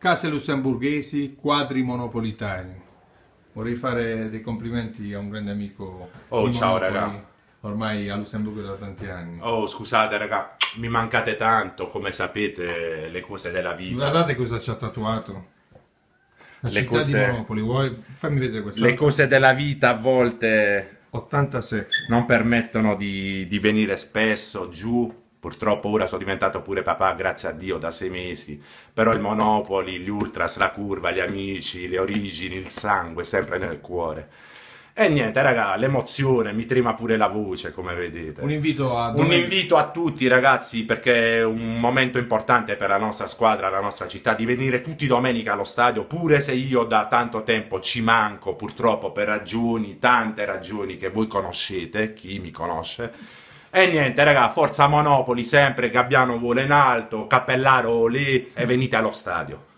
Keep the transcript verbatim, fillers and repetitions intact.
Case lussemburghesi, quadri monopolitani. Vorrei fare dei complimenti a un grande amico Oh, di ciao Monopoli, raga. ormai a Lussemburgo da tanti anni. Oh, scusate raga, mi mancate tanto, come sapete, le cose della vita. Guardate cosa ci ha tatuato. La Le città di cose, Monopoli, vuoi? Fammi vedere le quest'altra. cose della vita a volte ottantasette. non permettono di, di venire spesso giù. Purtroppo ora sono diventato pure papà, grazie a Dio, da sei mesi. Però il Monopoli, gli Ultras, la curva, gli amici, le origini, il sangue, sempre nel cuore. E niente, raga, l'emozione, mi trema pure la voce, come vedete. Un invito a Un domenica. invito a tutti, ragazzi, perché è un momento importante per la nostra squadra, la nostra città, di venire tutti domenica allo stadio, pure se io da tanto tempo ci manco, purtroppo, per ragioni, tante ragioni che voi conoscete, chi mi conosce. E niente, raga, forza Monopoli, sempre, Gabbiano vola in alto, Cappellaro lì, e venite allo stadio.